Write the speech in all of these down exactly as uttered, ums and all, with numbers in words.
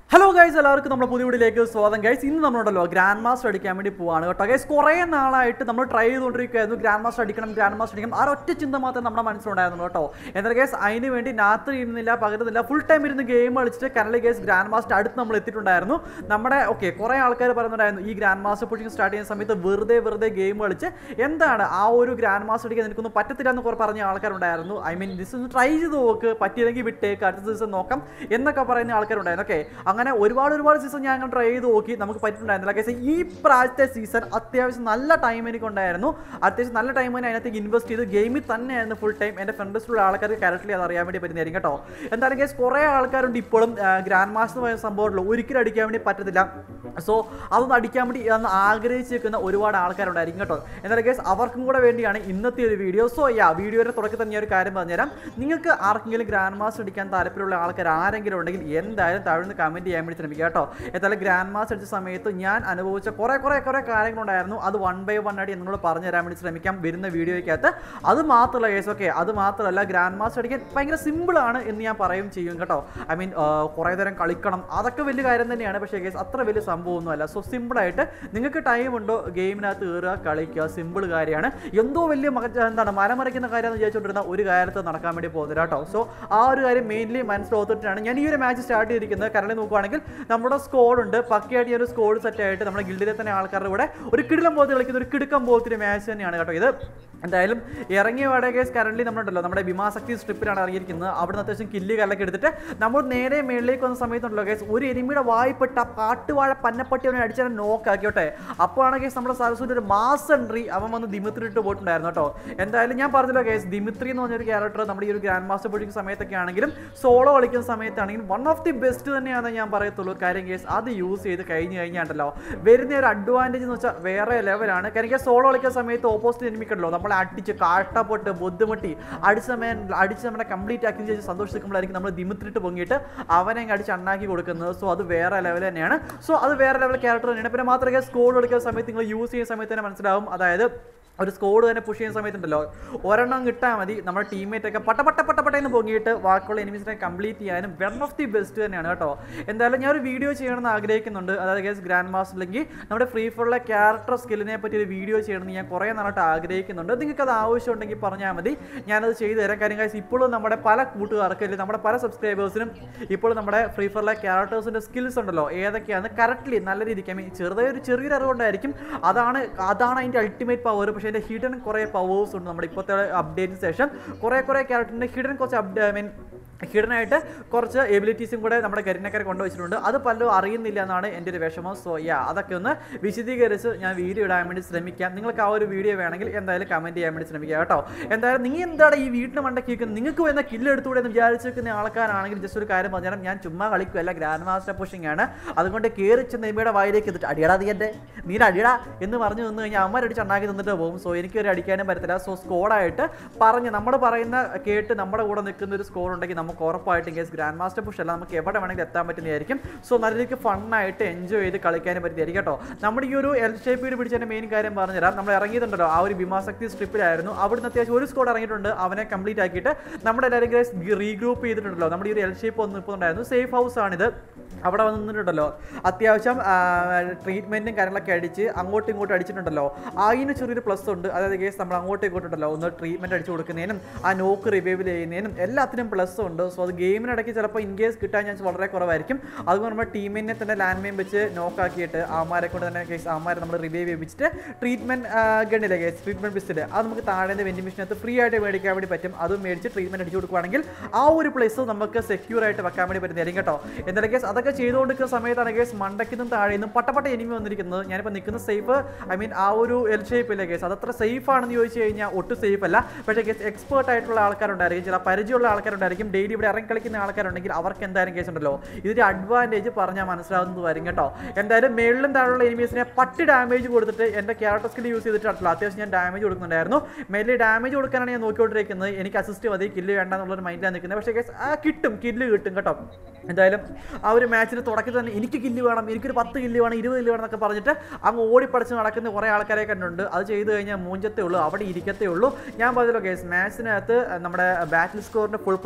Hello guys, എല്ലാവർക്കും നമ്മുടെ പുതിയ വീഡിയോയിലേക്ക് സ്വാഗതം guys. ഇന്ന് നമ്മളുണ്ടല്ലോ ഗ്രാൻഡ് മാസ്റ്റർ അടിക്കാൻ വേണ്ടി പോവാണ് കേട്ടോ guys. കുറേ നാളായിട്ട് നമ്മൾ ട്രൈ ചെയ്തുകൊണ്ടിരിക്കുകയായിരുന്നു ഗ്രാൻഡ് മാസ്റ്റർ അടിക്കണം ഗ്രാൻഡ് മാസ്റ്റർ അടിക്കണം. ആ ഒറ്റ ചിന്ത മാത്രമേ നമ്മുടെ മനസ്സിലുണ്ടായിരുന്നു കേട്ടോ. എന്നാൽ guys അതിന് വേണ്ടി രാത്രി ഇരുന്നില്ല പകരുന്നില്ല ഫുൾ ടൈം ഇരുന്ന് ഗെയിം കളിച്ചിട്ട് കറന്റ് guys ഗ്രാൻഡ് മാസ്റ്റർ അടുത്ത് നമ്മൾ എത്തിയിട്ടുണ്ടായിരുന്നു. നമ്മുടെ ഓക്കെ കുറേ ആൾക്കാർ പറയുന്നുണ്ടായിരുന്നു ഈ ഗ്രാൻഡ് മാസ്റ്റർ പുഷിംഗ് സ്റ്റാർട്ട് ചെയ്യുന്ന സമയത്ത് വെറുതെ വെറുതെ ഗെയിം കളിച്ച് എന്താണ് ആ ഒരു ഗ്രാൻഡ് മാസ്റ്റർ അടിക്കാൻ എനിക്കൊന്നും പറ്റത്തില്ല എന്ന് കുറേ പറഞ്ഞ ആൾക്കാരുണ്ടായിരുന്നു. ഐ മീൻ ദിസ് ഒന്ന് ട്രൈ ചെയ്ത് നോക്ക്, പറ്റിയില്ലെങ്കിൽ വിട്ടേക്ക്, അടുത്ത ദിവസം നോക്കാം എന്നൊക്കെ പറയുന്ന ആൾക്കാരുണ്ടായിരുന്നു. ഓക്കെ അങ്ങനെ ഒരുപാട് ഒരുപാട് സീസൺ ഞാൻ അങ്ങനെ ട്രൈ ചെയ്ത് നോക്കി, നമുക്ക് പറ്റിയിട്ടുണ്ടായിരുന്നില്ല. കേസ് ഈ പ്രാവശ്യത്തെ സീസൺ അത്യാവശ്യം നല്ല ടൈം എനിക്കുണ്ടായിരുന്നു. അത്യാവശ്യം നല്ല ടൈം തന്നെ അതിനകത്തേക്ക് ഇൻവെസ്റ്റ് ചെയ്ത് ഗെയിമിൽ തന്നെയായിരുന്നു ഫുൾ ടൈം. എൻ്റെ ഫ്രണ്ട്സിലുള്ള ആൾക്കാർക്ക് കറക്റ്റ്ലി അത് അറിയാൻ വേണ്ടി പറ്റുന്നതായിരിക്കും കേട്ടോ. എന്തായാലും കേസ് കുറേ ആൾക്കാരുണ്ട് ഇപ്പോഴും ഗ്രാൻഡ് മാസ്റ്റർ പറയുന്ന സംഭവമുള്ളൂ ഒരിക്കലും അടിക്കാൻ വേണ്ടി പറ്റത്തില്ല. സോ അതൊന്ന് അടിക്കാൻ വേണ്ടി അന്ന് ആഗ്രഹിച്ച് നിൽക്കുന്ന ഒരുപാട് ആൾക്കാരുണ്ടായിരിക്കും കേട്ടോ. എന്തായാലും കേസ് അവർക്കും കൂടെ വേണ്ടിയാണ് ഇന്നത്തെ ഒരു വീഡിയോ. സോ യാ വീഡിയോയുടെ തുടക്കത്തിൽ തന്നെ ഒരു കാര്യം പറഞ്ഞുതരാം. നിങ്ങൾക്ക് ആർക്കെങ്കിലും ഗ്രാൻഡ് മാസ്റ്റർ അടിക്കാൻ താല്പര്യമുള്ള ആൾക്കാർ ആരെങ്കിലും ഉണ്ടെങ്കിൽ എന്തായാലും താഴ്ന്ന് കമൻറ്റ് ചെയ്യാൻ വേണ്ടി ശ്രമിക്കുക കേട്ടോ. എന്തായാലും ഗ്രാൻഡ് മാസ്റ്റർ അടിച്ച സമയത്ത് ഞാൻ അനുഭവിച്ച കുറേ കുറേ കുറേ കാര്യങ്ങളുണ്ടായിരുന്നു. അത് വൺ ബൈ വൺ ആയിട്ട് എന്നോട് പറഞ്ഞു തരാൻ വേണ്ടി ശ്രമിക്കാം വരുന്ന വീഡിയോയ്ക്കകത്ത്. അത് മാത്രമല്ല കേസ് ഓക്കെ അത് മാത്രമല്ല ഗ്രാൻഡ് മാസ്റ്റർ അടിക്കാൻ ഭയങ്കര സിമ്പിളാണ് എന്ന് ഞാൻ പറയും ചെയ്യും കേട്ടോ. ഐ മീൻ കുറേ നേരം കളിക്കണം അതൊക്കെ വലിയ കാര്യം തന്നെയാണ്. പക്ഷേ കേസ് അത്ര വലിയ സംഭവമൊന്നുമല്ല. സോ സിമ്പിളായിട്ട് നിങ്ങൾക്ക് ടൈം ഉണ്ടോ ഗെയിമിനകത്ത് കയറുക കളിക്കുക, സിമ്പിൾ കാര്യമാണ്. എന്തോ വലിയ എന്താണ് മലമറിക്കുന്ന കാര്യമെന്ന് വിചാരിച്ചുകൊണ്ടിരുന്ന ഒരു കാര്യത്തിൽ നടക്കാൻ വേണ്ടി പോകുന്നില്ല കേട്ടോ. സോ ആ ഒരു കാര്യം മെയിൻലി മനസ്സിലോത്തിട്ടാണ് ഞാൻ ഈ ഒരു മാച്ച് സ്റ്റാർട്ട് ചെയ്തിരിക്കുന്നത്. കറന്റ് നോക്കുകയാണെങ്കിൽ നമ്മുടെ സ്കോഡ് ഉണ്ട്, പക്കയായിട്ട് ഈ ഒരു സ്കോഡ് സെറ്റ് ആയിട്ട് നമ്മുടെ ഗിൽഡിലെ തന്നെ ആൾക്കാരുടെ കൂടെ ഒരു കിടിലം പോലത്തെ കളിക്കുന്ന ഒരു കിടുക്കം പോലത്തെ ഒരു മാച്ച് തന്നെയാണ് കേട്ടോ ഇത്. എന്തായാലും ഇറങ്ങിയ വാടക കേസ് കറന്റ് നമ്മളുണ്ടല്ലോ നമ്മുടെ ഭീമാശക്തി സ്ട്രിപ്പിലാണ് ഇറങ്ങിയിരിക്കുന്നത്. അവിടെ അത്യാവശ്യം കില്ല് കല്ലൊക്കെ എടുത്തിട്ട് നമ്മൾ നേരെ മേളിലേക്ക് വന്ന സമയത്തുണ്ടല്ലോ കേസ് ഒരു എനിമിയുടെ വായ്പെട്ട കാട്ടുവാഴ പന്നപ്പട്ടി അവനെ അടിച്ചാൽ നോക്കാക്കിയോട്ടെ. അപ്പോഴാണ് കേസ് നമ്മുടെ സരസ്വതി ഒരു മാസ് എൻട്രി അവൻ വന്ന് ദിമിത്രി ഇട്ട് പോയിട്ടുണ്ടായിരുന്നു കേട്ടോ. എന്തായാലും ഞാൻ പറഞ്ഞല്ലോ കേസ് ദിമിത്രി എന്ന് പറഞ്ഞൊരു ക്യാരക്ടർ നമ്മുടെ ഈ ഒരു ഗ്രാൻഡ് മാസ്റ്റർ പൊടിക്കുന്ന സമയത്തൊക്കെ ആണെങ്കിലും സോളോ കളിക്കുന്ന സമയത്താണെങ്കിലും വൺ ഓഫ് ദി ബെസ്റ്റ് തന്നെയാണെന്ന് ഞാൻ പറയത്തുള്ളൂ. കാര്യം കേസ് അത് യൂസ് ചെയ്ത് കഴിഞ്ഞ് കഴിഞ്ഞാണ്ടല്ലോ വരുന്ന ഒരു അഡ്വാൻറ്റേജ് എന്ന് വെച്ചാൽ വേറെ ലെവലാണ്. കാര്യം സോളോ കളിക്കുന്ന സമയത്ത് ഓപ്പോസിറ്റ് എനിമിക്കണ്ടല്ലോ നമ്മളെ അടിച്ച് കാട്ടപ്പെട്ട് ബുദ്ധിമുട്ടി അടിച്ച സമയം അടിച്ച് നമ്മുടെ കംപ്ലീറ്റ് ആക്കി ശേഷം സന്തോഷിക്കുമ്പോഴായിരിക്കും നമ്മൾ ദിമിത്രിട്ട് പൊങ്ങിയിട്ട് അവനെ അടിച്ച് അണ്ണാക്കി കൊടുക്കുന്നത്. സോ അത് വേറെ ലെവൽ തന്നെയാണ്. സോ അത് വേറെ ലെവൽ ക്യാരക്ടർ തന്നെയാണ്. പിന്നെ മാത്രമേ സ്കോഡ് കളിക്കുന്ന സമയത്ത് നിങ്ങൾ യൂസ് ചെയ്യുന്ന സമയത്ത് തന്നെ മനസ്സിലാവും. അതായത് ഒരു സ്കോഡ് തന്നെ പുഷ് ചെയ്യുന്ന സമയത്തുണ്ടല്ലോ ഒരെണ്ണം കിട്ടാൽ മതി നമ്മുടെ ടീംമേറ്റ് ഒക്കെ പട്ട പട്ട പട്ട പട്ടയെന്ന് പൊങ്ങിയിട്ട് ബാക്കിയുള്ള എനിമീസിനെ കംപ്ലീറ്റ് ചെയ്യാനും വൺ ഓഫ് ദി ബെസ്റ്റ് തന്നെയാണ് കേട്ടോ. എന്തായാലും ഞാൻ ഒരു വീഡിയോ ചെയ്യണമെന്ന് ആഗ്രഹിക്കുന്നുണ്ട്. അതായത് കേസ് ഗ്രാൻഡ് മാസ്റ്ററിലേക്ക് നമ്മുടെ ഫ്രീ ഫയറിലെ ക്യാരക്ടർ സ്കില്ലിനെ പറ്റി ഒരു വീഡിയോ ചെയ്യണമെന്ന് ഞാൻ കുറേ നാളായിട്ട് ആഗ്രഹിക്കുന്നുണ്ട്. നിങ്ങൾക്ക് അത് ആവശ്യമുണ്ടെങ്കിൽ പറഞ്ഞാൽ മതി, ഞാനത് ചെയ്തു തരാം. കാര്യം കാര്യം ഇപ്പോഴും നമ്മുടെ പല കൂട്ടുകാർക്ക് അല്ലെങ്കിൽ നമ്മുടെ പല സബ്സ്ക്രൈബേഴ്സിനും ഇപ്പോഴും നമ്മുടെ ഫ്രീ ഫയറിലെ ക്യാരക്ടേഴ്സിൻ്റെ സ്കിൽസ് ഉണ്ടല്ലോ ഏതൊക്കെയാണ് കറക്റ്റ്ലി നല്ല രീതിക്ക് ഐ മീൻ ചെറുതായ ഒരു ചെറിയൊരു അറിവുണ്ടായിരിക്കും. അതാണ് അതാണ് അതിൻ്റെ അൾട്ടിമേറ്റ് പവർ. പക്ഷേ അതിൻ്റെ ഹിഡൻ കുറേ പവേഴ്സ് ഉണ്ട്. നമ്മുടെ ഇപ്പോഴത്തെ അപ്ഡേറ്റിന് ശേഷം കുറേ കുറേ ക്യാരക്ടറിൻ്റെ ഹിഡൻ കുറച്ച് അപ്ഡേ ഐ മീൻ ഹിഡനായിട്ട് കുറച്ച് എബിലിറ്റീസും കൂടെ നമ്മുടെ കരിനക്കരെ കൊണ്ടുവച്ചിട്ടുണ്ട്. അത് പലരും അറിയുന്നില്ല എന്നാണ് എൻ്റെ ഒരു വിഷമം. സോ യാ അതൊക്കെ ഒന്ന് വിശദീകരിച്ച് ഞാൻ വീഡിയോ ഇടാൻ വേണ്ടി ശ്രമിക്കാം. നിങ്ങൾക്ക് ആ ഒരു വീഡിയോ വേണമെങ്കിൽ എന്തായാലും കമൻറ്റ് ചെയ്യാൻ വേണ്ടി ശ്രമിക്കുക കേട്ടോ. എന്തായാലും നിങ്ങൾ എന്താണ് ഈ വീട്ടിന് മണ്ടയ്ക്ക് വെക്കുന്നത്, നിങ്ങൾക്ക് വരുന്ന കില്ല് എടുത്തുകൂടെ എന്ന് വിചാരിച്ച് വെക്കുന്ന ആൾക്കാരാണെങ്കിൽ ജസ്റ്റ് ഒരു കാര്യം പറഞ്ഞാൽ ഞാൻ ചുമ്മാ കളിക്കുമല്ല, ഗ്രാൻഡ് മാസ്റ്റർ പുഷിംഗ് ആണ്. അതുകൊണ്ട് കയറിച്ച് നെയ്മയുടെ വായിലേക്ക് എത്തിട്ട് അടിയടാ നീ എൻ്റെ നീ അടിയടാ എന്ന് പറഞ്ഞു നിന്ന് കഴിഞ്ഞാൽ അമ്മരടിച്ച് ഉണ്ടാക്കി തന്നിട്ട് പോകും. സോ എനിക്കൊരു അടിക്കാനും പറ്റത്തില്ല. സോ സ്കോഡായിട്ട് പറഞ്ഞ് നമ്മൾ പറയുന്ന കേട്ട് നമ്മുടെ കൂടെ നിൽക്കുന്ന ഒരു സ്കോഡ് ഉണ്ടെങ്കിൽ നമുക്ക് ഉറപ്പായിട്ടും കേസ് ഗ്രാൻഡ് മാസ്റ്റർ പുഷ് അല്ല നമുക്ക് എവിടെ വേണമെങ്കിലും എത്താൻ പറ്റുന്നതായിരിക്കും. സോ നല്ല രീതിക്ക് ഫണ്ണായിട്ട് എൻജോയ് ചെയ്ത് കളിക്കാനും പറ്റുന്നതായിരിക്കും കേട്ടോ. നമ്മുടെ ഈ ഒരു എൽ ഷേപ്പ് പിടിച്ചതിൻ്റെ മെയിൻ കാര്യം പറഞ്ഞുതരാം. നമ്മൾ ഇറങ്ങിയിട്ടുണ്ടല്ലോ ആ ഒരു ഭീമാശക്തി സ്ട്രിപ്പിലായിരുന്നു. അവിടുന്ന് അത്യാവശ്യം ഒരു സ്കോഡ് ഇറങ്ങിയിട്ടുണ്ട്. അവനെ കംപ്ലീറ്റ് ആക്കിയിട്ട് നമ്മുടെ എല്ലാവരും കേസ് റീഗ്രൂപ്പ് ചെയ്തിട്ടുണ്ടല്ലോ. നമ്മുടെ ഈ ഒരു എൽ ഷേപ്പ് വന്ന് നിൽക്കുന്നുണ്ടായിരുന്നു. സേഫ് ഹൗസ് ആണിത്. അവിടെ വന്നിട്ടുണ്ടല്ലോ അത്യാവശ്യം ട്രീറ്റ്മെൻറ്റും കാര്യങ്ങളൊക്കെ അടിച്ച് അങ്ങോട്ടും ഇങ്ങോട്ടും അടിച്ചിട്ടുണ്ടല്ലോ. അതിന് ചെറിയൊരു പ്ലസ് ഉണ്ട്. അതായത് കേസ് നമ്മൾ അങ്ങോട്ടും ഇങ്ങോട്ടുണ്ടല്ലോ ഒന്ന് ട്രീറ്റ്മെൻറ്റ് അടിച്ചു കൊടുക്കുന്നതിനും ആ നോക്ക് റിവൈവ് ചെയ്യുന്നതിനും എല്ലാത്തിനും പ്ലസ് ഉണ്ട്. സോ അത് ഗെയിമിനിടയ്ക്ക് ചിലപ്പോൾ ഇൻ കേസ് കിട്ടാൻ ചാൻസ് വളരെ കുറവായിരിക്കും. അതുകൊണ്ട് നമ്മുടെ ടീമിനെ തന്നെ ലാൻഡ് മെയിൻ വെച്ച് നോക്കാക്കിയിട്ട് ആമാരെ കൊണ്ട് തന്നെ കേസ് ആമാരെ നമ്മൾ റിവൈവ് ചെയ്യിപ്പിച്ചിട്ട് ട്രീറ്റ്മെൻറ്റ് ഗണ്ണിലെ കേസ് ട്രീറ്റ്മെൻറ്റ് പിസ്റ്റൽ അത് നമുക്ക് താഴെ വെന്റിമിഷനകത്ത് ഫ്രീ ആയിട്ട് മേടിക്കാൻ വേണ്ടി പറ്റും. അതും മേടിച്ച് ട്രീറ്റ്മെൻറ്റ് അടിച്ചു കൊടുക്കുകയാണെങ്കിൽ ആ ഒരു പ്ലേസ് നമുക്ക് സെക്യൂർ ആയിട്ട് വെക്കാൻ വേണ്ടി പറ്റുന്നതായിരിക്കും കേട്ടോ. എന്തായാലും കേസ് അതൊക്കെ ചെയ്തുകൊണ്ടിരിക്കുന്ന സമയത്താണ് കേസ് മണ്ടയ്ക്കും താഴെ നിന്നും പട്ടപ്പട്ട എനിമി വന്നിരിക്കുന്നത്. ഞാനിപ്പോൾ നിൽക്കുന്ന സേഫ് ഐ മീൻ ആ ഒരു എൽ ഷേപ്പിലെ കേസ് അതത്ര സേഫ് ആണെന്ന് ചോദിച്ചു കഴിഞ്ഞാൽ ഒട്ടും സേഫ് അല്ല. പക്ഷേ കേസ് എക്സ്പേർട്ട് ആയിട്ടുള്ള ആൾക്കാരുണ്ടായിരിക്കും, ചില പരിചയമുള്ള ആൾക്കാരുണ്ടായിരിക്കും, ഡെയിലി ഇവിടെ ഇറങ്ങി കളിക്കുന്ന ആൾക്കാരുണ്ടെങ്കിൽ അവർക്ക് എന്തായാലും കേസ് ഉണ്ടല്ലോ ഇതിൻ്റെ അഡ്വാൻറ്റേജ് പറഞ്ഞാൽ മനസ്സിലാവുന്നത് വരും കേട്ടോ. എന്തായാലും മേളിലും താഴെയുള്ള എനിമീസിനെ പട്ടി ഡാമേജ് കൊടുത്തിട്ട് എൻ്റെ ക്യാരക്ടർ സ്കിൽ യൂസ് ചെയ്തിട്ടുണ്ടല്ലോ അത്യാവശ്യം ഞാൻ ഡാമേജ് കൊടുക്കുന്നുണ്ടായിരുന്നു. മേലിൽ ഡാമേജ് കൊടുക്കാനാണ് ഞാൻ നോക്കിക്കൊണ്ടിരിക്കുന്നത്. എനിക്ക് അസിസ്റ്റ് മതി, കില്ല് വേണ്ട എന്നുള്ളൊരു മൈൻഡിലാണ് നിൽക്കുന്നത്. പക്ഷേ കേസ് ആ കിട്ടും കില്ല് കിട്ടും കേട്ടോ. എന്തായാലും ആ ഒരു മാച്ചിന് തുടക്കത്തിൽ തന്നെ എനിക്ക് കില്ല് വേണം, എനിക്കൊരു പത്ത് കില്ല് വേണം, ഇരുപത് കില്ല് വേണം എന്നൊക്കെ പറഞ്ഞിട്ട് അങ്ങ് ഓടിപ്പടച്ച് നടക്കുന്ന കുറേ ആൾക്കാരെ കണ്ടുണ്ട്. അത് ചെയ്ത് കഴിഞ്ഞാൽ മൂഞ്ചത്തേ ഉള്ളൂ, അവിടെ ഇരിക്കത്തേ ഉള്ളൂ. ഞാൻ പറഞ്ഞല്ലോ കേസ് മാച്ചിനകത്ത് നമ്മുടെ ബാറ്റിൽ സ്കോറിൻ്റെ ഫുൾ പ്ലസ് ഉണ്ടെങ്കിൽ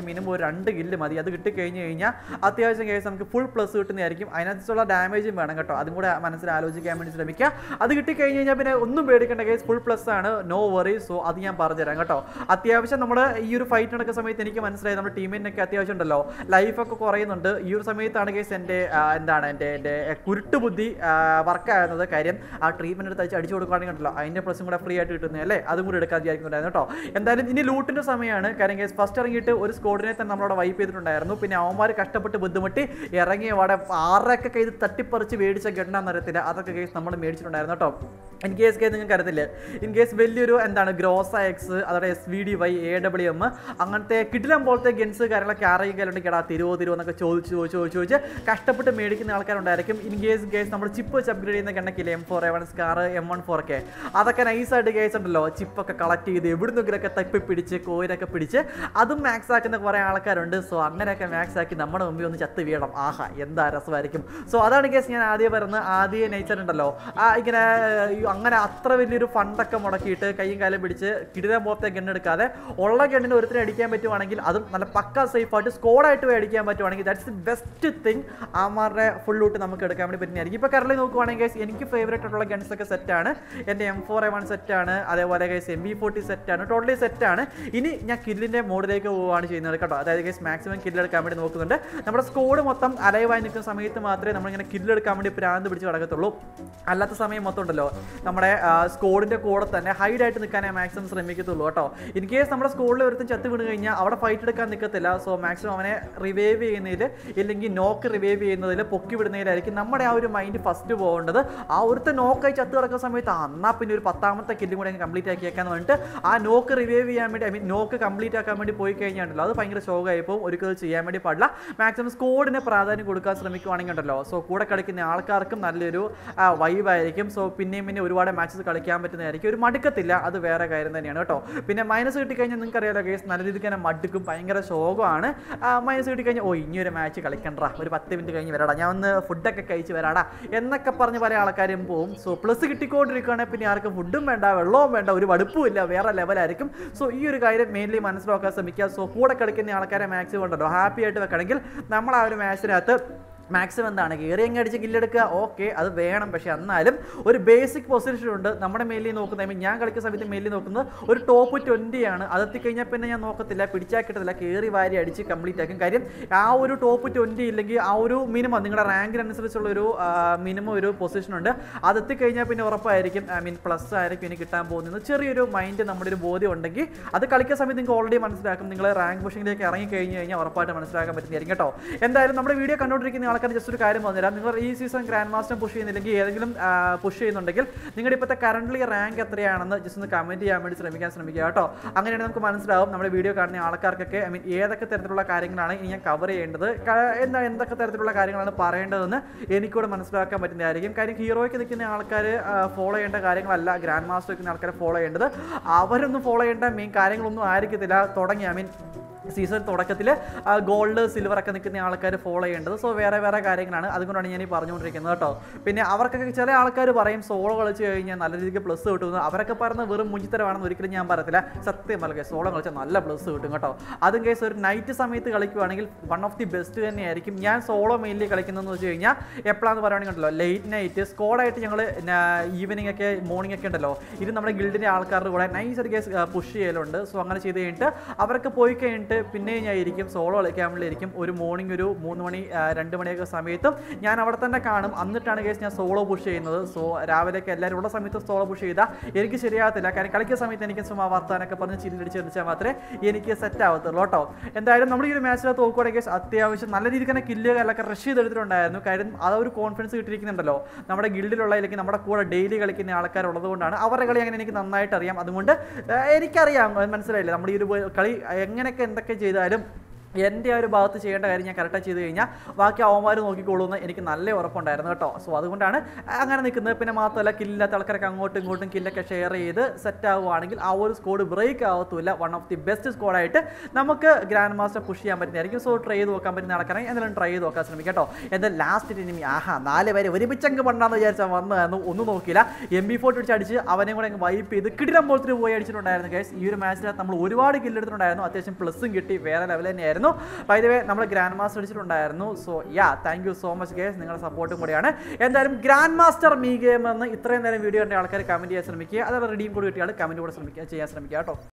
മിനിമം ഒരു രണ്ട് കില്ല് മതി. അത് കിട്ടിക്കഴിഞ്ഞ് കഴിഞ്ഞാൽ അത്യാവശ്യം കേസ് നമുക്ക് ഫുൾ പ്ലസ് കിട്ടുന്നതായിരിക്കും. അതിനനുസരിച്ചുള്ള ഡാമേജും വേണം കേട്ടോ. അതും കൂടെ മനസ്സിൽ ആലോചിക്കാൻ വേണ്ടി ശ്രമിക്കുക. അത് കിട്ടിക്കഴിഞ്ഞ് കഴിഞ്ഞാൽ പിന്നെ ഒന്നും പേടിക്കേണ്ട കേസ്, ഫുൾ പ്ലസ് ആണ്, നോ വറി. സോ അത് ഞാൻ പറഞ്ഞുതരാം കേട്ടോ. അത്യാവശ്യം നമ്മൾ ഈ ഒരു ഫൈറ്റ് നടക്കുന്ന സമയത്ത് എനിക്ക് മനസ്സിലായി നമ്മുടെ ടീമിനൊക്കെ അത്യാവശ്യം ഉണ്ടല്ലോ ലൈഫൊക്കെ കുറയുന്നുണ്ട്. ഈ ഒരു സമയത്താണ് കേസ് എൻ്റെ എന്താണ് എൻ്റെ എൻ്റെ കുരുട്ട് ബുദ്ധി വർക്കാകുന്നത്. കാര്യം ആ ട്രീറ്റ്മെൻറ്റ് എടുത്ത് അടിച്ച് അടിച്ചു കൊടുക്കുകയാണെങ്കിൽ ഉണ്ടല്ലോ അതിൻ്റെ പ്ലസും കൂടെ ഫ്രീ ആയിട്ട് കിട്ടുന്നത് അല്ലേ, അതും കൂടി എടുക്കാൻ വിചാരിക്കുന്നുണ്ടായിരുന്നു കേട്ടോ. എന്തായാലും ഇനി ലൂട്ടിൻ്റെ സമയമാണ്. കാര്യം കേസ് ഫസ്റ്റ് ഇറങ്ങിയിട്ട് ഒരു സ്കോഡിനെ തന്നെ നമ്മളവിടെ വൈപ്പ് ചെയ്തിട്ടുണ്ടായിരുന്നു. പിന്നെ അവന്മാർ കഷ്ടപ്പെട്ട് ബുദ്ധിമുട്ടി ഇറങ്ങിയ അവിടെ ആറൊക്കെ കയ്യിൽ തട്ടിപ്പറിച്ച് മേടിച്ച ഗണ്ണാന്ന് അറിയത്തില്ല, അതൊക്കെ കേസ് നമ്മൾ മേടിച്ചിട്ടുണ്ടായിരുന്നു കേട്ടോ. ഇൻ കേസ് കേസ് നിങ്ങൾക്ക് അറിയത്തില്ല, ഇൻ കേസ് വലിയൊരു എന്താണ് ഗ്രോസ എക്സ്, അതോടെ S V D Y, A W M അങ്ങനത്തെ കിടിലം പോലത്തെ ഗൺസ് കാര്യങ്ങളൊക്കെ ആരെങ്കിലും എടാ തിരുവോ തിരുവോ എന്നൊക്കെ ചോദിച്ച് ചോദിച്ച് ചോദിച്ച് ചോദിച്ച് കഷ്ടപ്പെട്ട് മേടിക്കുന്ന ആൾക്കാരുണ്ടായിരിക്കും. ഇൻ കേസ് കേസ് നമ്മൾ ചിപ്പ് വെച്ച് അപ്ഗ്രേഡ് ചെയ്യുന്ന ഗണ്ണക്കില്ലേ, M four A one SCAR, M one four ഒക്കെ, അതൊക്കെ നൈസായിട്ട് കേസ് ഉണ്ടല്ലോ ചിപ്പൊക്കെ കളക്ട് ചെയ്ത് എവിടുന്നെങ്കിലൊക്കെ തപ്പി പിടിച്ച് കോയിലൊക്കെ പിടിച്ച് അതും മാക്സ് ആക്കുന്ന കുറേ ആൾക്കാരുണ്ട്. സോ അങ്ങനെയൊക്കെ മാക്സ് ആക്കി നമ്മുടെ മുമ്പിൽ ഒന്ന് ചത്ത് വീഴണം, ആഹാ എന്താ രസമായിരിക്കും. സോ അതാണ് കേസ് ഞാൻ ആദ്യം പറയുന്നത്. ആദ്യം നേച്ചർ ഉണ്ടല്ലോ ഇങ്ങനെ അങ്ങനെ അത്ര വലിയൊരു ഫണ്ടൊക്കെ മുടക്കിയിട്ട് കൈയും കാലം പിടിച്ച് കിടിലം പോലത്തെ ഗണ്ണെടുക്കാതെ ഉള്ള ഗണ്ണിന് ഒരുത്തിനെ അടിക്കാൻ പറ്റുവാണെങ്കിൽ, അതും നല്ല പക്ക സേഫായിട്ട് സ്കോഡായിട്ട് അടിക്കാൻ പറ്റുവാണെങ്കിൽ ദാറ്റ്സ് ദി ബെസ്റ്റ് തിങ്. ആമാരുടെ ഫുൾ ലൂട്ട് നമുക്ക് എടുക്കാൻ വേണ്ടി പറ്റുന്നതായിരിക്കും. ഇപ്പോൾ കറലി നോക്കുവാണെങ്കിൽ ഗൈസ് എനിക്ക് ഫേവറേറ്റ് ആയിട്ടുള്ള ഗൺസ് ഒക്കെ സെറ്റാണ്. എൻ്റെ എം ഫോർ എ വൺ സെറ്റാണ്, അതേപോലെ ഗൈസ് എം ബി ഫോർട്ടി സെറ്റാണ്, ടോട്ടലി സെറ്റാണ്. ഇനി ഞാൻ കില്ലിൻ്റെ മോഡിലേക്ക് പോവുകയാണ് ചെയ്യുന്നത് കേട്ടോ. അതായത് ഗൈസ് മാക്സിമം കില്ലെടുക്കാൻ വേണ്ടി നോക്കുന്നുണ്ട്. നമ്മുടെ സ്കോഡ് മൊത്തം അലൈവായി നിൽക്കുന്ന സമയത്ത് മാത്രമേ നമ്മളിങ്ങനെ കില്ലെടുക്കാൻ വേണ്ടി പ്രാന്ത് പിടിച്ച് കിടക്കത്തുള്ളൂ. അല്ലാത്ത സമയം മൊത്തം ഉണ്ടല്ലോ നമ്മുടെ സ്കോഡിൻ്റെ കൂടെ തന്നെ ഹൈഡായിട്ട് നിൽക്കാനേ മാക്സിമം ശ്രമിക്കത്തുള്ളൂ കേട്ടോ. ഇൻ കേസ് നമ്മുടെ സ്കോഡിൽ ഒരുത്തും ചത്ത് വീണ് കഴിഞ്ഞാൽ അവിടെ ഫൈറ്റ് എടുക്കാൻ നിൽക്കത്തില്ല. സോ മാക്സിമം അവനെ റിവൈവ് ചെയ്യുന്നതിൽ ഇല്ലെങ്കിൽ നോക്ക് റിവൈവ് ചെയ്യുന്നതിൽ പൊക്കി വിടുന്നതിലായിരിക്കും നമ്മുടെ ആ ഒരു മൈൻഡ് ഫസ്റ്റ് പോകേണ്ടത്. ആ ഒരുത്തെ നോക്കായി ചത്ത് കിടക്കുന്ന സമയത്ത് എന്നാൽ പിന്നെ ഒരു പത്താമത്തെ കില്ലും കൂടെ കംപ്ലീറ്റ് ആക്കിയേക്കാന്ന് പറഞ്ഞിട്ട് ആ നോക്ക് റിവൈവ് ചെയ്യാൻ വേണ്ടി ഐ മീൻ നോക്ക് കംപ്ലീറ്റ് ആക്കാൻ വേണ്ടി പോയി കഴിഞ്ഞാൽ അത് ഭയങ്കര ശോകമായി പോകും. ഒരിക്കലും ചെയ്യാൻ വേണ്ടി പാടില്ല. മാക്സിമം സ്കോഡിന് പ്രാധാന്യം കൊടുക്കാൻ ശ്രമിക്കുവാണെങ്കിൽ ഉണ്ടല്ലോ സോ കൂടെ കളിക്കുന്ന ആൾക്കാർക്കും നല്ലൊരു വൈബായിരിക്കും. സോ പിന്നെയും പിന്നെ ഒരുപാട് മാച്ചസ് കളിക്കാൻ പറ്റുന്നതായിരിക്കും. ഒരു മടുക്കത്തില്ല, അത് വേറെ കാര്യം തന്നെയാണ് കേട്ടോ. പിന്നെ മൈനസ് കിട്ടിക്കഴിഞ്ഞാൽ നിങ്ങൾക്ക് അറിയാലോ കേസ് നല്ല രീതിക്ക് തന്നെ മടുക്കും, ഭയങ്കര ശോകമാണ്. മൈനസ് കിട്ടിക്കഴിഞ്ഞാൽ ഓ ഇനി ഒരു മാച്ച് കളിക്കണ്ടാ, ഒരു പത്ത് മിനിറ്റ് കഴിഞ്ഞ് വരാടാ, ഞാൻ ഒന്ന് ഫുഡൊക്കെ കഴിച്ച് വരാടാ എന്നൊക്കെ പറഞ്ഞ് പല ആൾക്കാരും പോവും. സോ പ്ലസ് കിട്ടിക്കൊണ്ടിരിക്കുകയാണെങ്കിൽ പിന്നെ ആർക്കും ഫുഡും വേണ്ട, വെള്ളവും വേണ്ട, ഒരു വടുപ്പും ഇല്ല, വേറെ ലെവലായിരിക്കും. സോ ഈ ഒരു കാര്യം മെയിൻലി മനസ്സിലാക്കാൻ ശ്രമിക്കുക. സോ കൂടെ കളിക്കുന്ന ആൾക്കാരെ മാക്സിമം ഉണ്ടല്ലോ ഹാപ്പി ആയിട്ട് വെക്കണമെങ്കിൽ നമ്മൾ ആ ഒരു മാച്ചിനകത്ത് മാക്സിമം എന്താണ് കയറിയങ്ങ് അടിച്ച് കില്ലെടുക്കുക, ഓക്കെ അത് വേണം. പക്ഷേ എന്നാലും ഒരു ബേസിക് പൊസിഷൻ ഉണ്ട് നമ്മുടെ മെയിലിൽ നോക്കുന്നത്. ഐ മീൻ ഞാൻ കളിക്കുന്ന സമയത്ത് മെയിലിൽ നോക്കുന്നത് ഒരു ടോപ്പ് ട്വൻറ്റി ആണ്. അതെത്തിക്കഴിഞ്ഞാൽ പിന്നെ ഞാൻ നോക്കത്തില്ല, പിടിച്ചാൽ കിട്ടത്തില്ല, കയറി വാരി അടിച്ച് കംപ്ലീറ്റ് ആക്കും. കാര്യം ആ ഒരു ടോപ്പ് ട്വൻറ്റി ഇല്ലെങ്കിൽ ആ ഒരു മിനിമം നിങ്ങളുടെ റാങ്കിനനുസരിച്ചുള്ളൊരു മിനിമം ഒരു പൊസിഷൻ ഉണ്ട്. അതെത്തിക്കഴിഞ്ഞാൽ പിന്നെ ഉറപ്പായിരിക്കും ഐ മീൻ പ്ലസ് ആയിരിക്കും ഇനി കിട്ടാൻ പോകുന്നത്. ചെറിയൊരു മൈൻഡ് നമ്മുടെ ഒരു ബോധ്യം ഉണ്ടെങ്കിൽ അത് കളിക്കുന്ന സമയത്ത് നിങ്ങൾക്ക് ഓൾറെഡി മനസ്സിലാക്കും. നിങ്ങൾ റാങ്ക് പുഷിങ്ങിലേക്ക് ഇറങ്ങി കഴിഞ്ഞ് കഴിഞ്ഞാൽ ഉറപ്പായിട്ട് മനസ്സിലാക്കാൻ പറ്റുന്നതായിരിക്കും കേട്ടോ. എന്തായാലും നമ്മുടെ വീഡിയോ കണ്ടുകൊണ്ടിരിക്കുന്ന ആൾക്കാർ ജസ്റ്റ് ഒരു കാര്യം പറഞ്ഞുതരാം. നിങ്ങൾ ഈ സീസൺ ഗ്രാൻഡ് മാസ്റ്റർ പുഷ് ചെയ്യുന്നില്ലെങ്കിൽ ഏതെങ്കിലും പുഷ് ചെയ്യുന്നുണ്ടെങ്കിൽ നിങ്ങളുടെ ഇപ്പോഴത്തെ കറണ്ട്ലി റാങ്ക് എത്രയാണെന്ന് ജസ്റ്റ് ഒന്ന് കമൻറ്റ് ചെയ്യാൻ വേണ്ടി ശ്രമിക്കാൻ ശ്രമിക്കുക കേട്ടോ. അങ്ങനെയാണെങ്കിൽ നമുക്ക് മനസ്സിലാവും നമ്മുടെ വീഡിയോ കാണുന്ന ആൾക്കാർക്കൊക്കെ ഐ മീൻ ഏതൊക്കെ തരത്തിലുള്ള കാര്യങ്ങളാണ് ഇനി ഞാൻ കവർ ചെയ്യേണ്ടത്, എന്താ എന്തൊക്കെ തരത്തിലുള്ള കാര്യങ്ങളാണ് പറയേണ്ടതെന്ന് എനിക്കൂടെ മനസ്സിലാക്കാൻ പറ്റുന്നതായിരിക്കും. കാര്യം ഹീറോയ്ക്ക് നിൽക്കുന്ന ആൾക്കാർ ഫോളോ ചെയ്യേണ്ട കാര്യങ്ങളല്ല ഗ്രാൻഡ് മാസ്റ്റർ നിൽക്കുന്ന ആൾക്കാർ ഫോളോ ചെയ്യേണ്ടത്. അവരൊന്നും ഫോളോ ചെയ്യേണ്ട മെയിൻ കാര്യങ്ങളൊന്നും ആയിരിക്കത്തില്ല തുടങ്ങി ഐ മീൻ സീസൺ തുടക്കത്തിൽ ഗോൾഡ് സിൽവർ ഒക്കെ നിൽക്കുന്ന ആൾക്കാർ ഫോളോ ചെയ്യേണ്ടത്. സോ വേറെ വേറെ കാര്യങ്ങളാണ്, അതുകൊണ്ടാണ് ഞാൻ ഈ പറഞ്ഞുകൊണ്ടിരിക്കുന്നത് കേട്ടോ. പിന്നെ അവർക്കൊക്കെ ചില ആൾക്കാർ പറയും സോളോ കളിച്ച് കഴിഞ്ഞാൽ നല്ല രീതിക്ക് പ്ലസ് കിട്ടുന്നു. അവരൊക്കെ പറയുന്നത് വെറും മുഞ്ചിത്തരമാണെന്ന് ഒരിക്കലും ഞാൻ പറയത്തില്ല. സത്യം പറയുക സോളോ കളിച്ചാൽ നല്ല പ്ലസ് കിട്ടും കേട്ടോ. അതും കേസ് ഒരു നൈറ്റ് സമയത്ത് കളിക്കുവാണെങ്കിൽ വൺ ഓഫ് ദി ബെസ്റ്റ് തന്നെയായിരിക്കും. ഞാൻ സോളോ മെയിൻലി കളിക്കുന്നതെന്ന് വെച്ച് കഴിഞ്ഞാൽ എപ്പോഴാണെന്ന് പറയുകയാണെങ്കിൽ ഉണ്ടല്ലോ ലേറ്റ് നൈറ്റ് സ്കോഡായിട്ട് ഞങ്ങൾ ഈവനിങ് ഒക്കെ മോർണിംഗ് ഒക്കെ ഉണ്ടല്ലോ ഇത് നമ്മുടെ ഗിൽഡിൻ്റെ ആൾക്കാരുടെ കൂടെ നൈസ് ഒരു കേസ് പുഷ് ചെയ്യലുണ്ട്. സോ അങ്ങനെ ചെയ്ത് കഴിഞ്ഞിട്ട് അവർക്ക് പോയി കഴിഞ്ഞിട്ട് പിന്നെ ഞാൻ ഇരിക്കും സോളോ കളിക്കാൻ വേണ്ടിയിരിക്കും. ഒരു മോർണിംഗ് ഒരു മൂന്ന് മണി രണ്ട് മണിയൊക്കെ സമയത്തും ഞാൻ അവിടെ തന്നെ കാണും. എന്നിട്ടാണ് കേസ് ഞാൻ സോളോ പുഷ് ചെയ്യുന്നത്. സോ രാവിലെയൊക്കെ എല്ലാവരും ഉള്ള സമയത്ത് സോളോ പുഷ് ചെയ്താൽ എനിക്ക് ശരിയാകത്തില്ല. കാരണം കളിക്കുന്ന സമയത്ത് എനിക്ക് ചുമ്മാ വർത്താനൊക്കെ പറഞ്ഞ് ചില്ലടിച്ച് കളിച്ചാൽ മാത്രമേ എനിക്ക് സെറ്റ് ആവത്തുള്ളൂ കേട്ടോ. എന്തായാലും നമ്മൾ ഈ ഒരു മാച്ചിനകത്ത് നോക്കുവാണെങ്കിൽ അത്യാവശ്യം നല്ല രീതിക്ക് തന്നെ കില്ലുകളൊക്കെ റഷ് ചെയ്തെടുത്തിട്ടുണ്ടായിരുന്നു. കാര്യം ആ ഒരു കോൺഫിഡൻസ് കിട്ടിയിരിക്കുന്നുണ്ടല്ലോ നമ്മുടെ ഗിൽഡിലുള്ള അല്ലെങ്കിൽ നമ്മുടെ കൂടെ ഡെയിലി കളിക്കുന്ന ആൾക്കാരുള്ളത് കൊണ്ടാണ്. അവരുടെ കളി അങ്ങനെ എനിക്ക് നന്നായിട്ട് അറിയാം. അതുകൊണ്ട് എനിക്കറിയാം മനസ്സിലായില്ലേ നമ്മുടെ ഈ ഒരു കളി എങ്ങനെയൊക്കെ എന്തൊക്കെ ചെയ്താലും എൻ്റെ ആ ഒരു ഭാഗത്ത് ചെയ്യേണ്ട കാര്യം ഞാൻ കറക്റ്റായി ചെയ്ത് കഴിഞ്ഞാൽ ബാക്കി അവന്മാർ നോക്കിക്കോളൂന്ന് എനിക്ക് നല്ല ഉറപ്പുണ്ടായിരുന്നു കേട്ടോ. സോ അതുകൊണ്ടാണ് അങ്ങനെ നിൽക്കുന്നത്. പിന്നെ മാത്രമല്ല കില്ലാത്ത ആൾക്കാരൊക്കെ അങ്ങോട്ടും ഇങ്ങോട്ടും കില്ലൊക്കെ ഷെയർ ചെയ്ത് സെറ്റ് ആവുകയാണെങ്കിൽ ആ ഒരു സ്കോഡ് ബ്രേക്ക് ആവത്തില്ല. വൺ ഓഫ് ദി ബെസ്റ്റ് സ്കോഡായിട്ട് നമുക്ക് ഗ്രാൻഡ് മാസ്റ്റർ പുഷ് ചെയ്യാൻ പറ്റുന്നതായിരിക്കും. സോ ട്രൈ ചെയ്ത് നോക്കാൻ പറ്റുന്ന ആൾക്കാരെ എന്തായാലും ട്രൈ ചെയ്ത് നോക്കാൻ ശ്രമിക്കാം കേട്ടോ. എന്തായാലും ലാസ്റ്റ് ഇനി ആഹാ നാല് പേരെ ഒരുമിച്ചങ്ങ് പണ്ടാന്ന് വിചാരിച്ചാൽ വന്നതായിരുന്നു, ഒന്നും നോക്കിയില്ല. എം ബി ഫോർട്ടി അടിച്ച് അടിച്ച് അവനെ കൂടെ അങ്ങ് വൈപ്പ് ചെയ്ത് കിടിലം പോലത്തിന് പോയി അടിച്ചിട്ടുണ്ടായിരുന്നു ഗൈസ്. ഈ ഒരു മാച്ചിനകത്ത് നമ്മൾ ഒരുപാട് കില്ലെടുത്തിട്ടുണ്ടായിരുന്നു. അത്യാവശ്യം പ്ലസും കിട്ടി, വേറെ ലെവൽ തന്നെയായിരുന്നു. അടിച്ചിട്ടുണ്ടായിരുന്നു. ബൈ ദ വേ നമ്മൾ ഗ്രാൻഡ് മാസ്റ്റർ അടിച്ചിട്ടുണ്ടായിരുന്നു. So yeah thank you so much guys, നിങ്ങളുടെ സപ്പോർട്ടും കൂടിയാണ്. എന്തായാലും ഗ്രാൻഡ് മാസ്റ്റർ മീ ഗെയിം എന്ന് ഇത്രയും നേരം വീഡിയോ കണ്ട ആൾക്കാർ കമൻറ്റ് ചെയ്യാൻ ശ്രമിക്കുക. അതേപോലെ റിഡീം കോഡ് കിട്ടിയാൽ കമൻറ്റ് കൂടെ ശ്രമിക്കുക ചെയ്യാൻ ശ്രമിക്കുക കേട്ടോ.